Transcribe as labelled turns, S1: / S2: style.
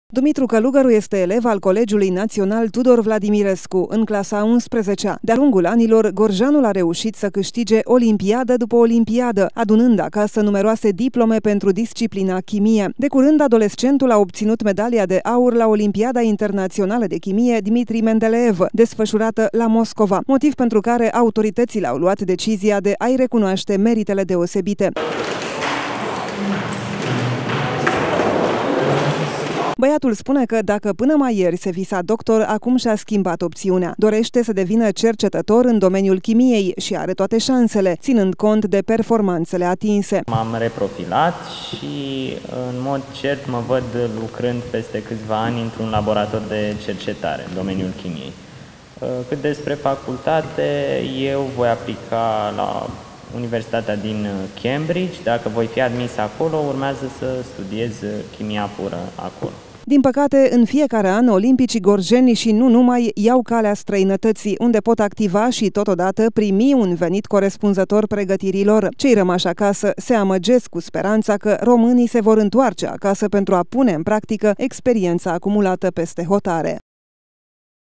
S1: Dumitru Călugăru este elev al Colegiului Național Tudor Vladimirescu, în clasa 11-a. De-a lungul anilor, gorjanul a reușit să câștige olimpiadă după olimpiadă, adunând acasă numeroase diplome pentru disciplina chimie. De curând, adolescentul a obținut medalia de aur la Olimpiada Internațională de Chimie Dmitri Mendeleev, desfășurată la Moscova, motiv pentru care autoritățile au luat decizia de a-i recunoaște meritele deosebite. Băiatul spune că dacă până mai ieri se visa doctor, acum și-a schimbat opțiunea. Dorește să devină cercetător în domeniul chimiei și are toate șansele, ținând cont de performanțele atinse.
S2: M-am reprofilat și în mod cert mă văd lucrând peste câțiva ani într-un laborator de cercetare în domeniul chimiei. Cât despre facultate, eu voi aplica la Universitatea din Cambridge. Dacă voi fi admis acolo, urmează să studiez chimia pură acolo.
S1: Din păcate, în fiecare an, olimpicii gorjeni și nu numai iau calea străinătății, unde pot activa și totodată primi un venit corespunzător pregătirilor. Cei rămași acasă se amăgesc cu speranța că românii se vor întoarce acasă pentru a pune în practică experiența acumulată peste hotare.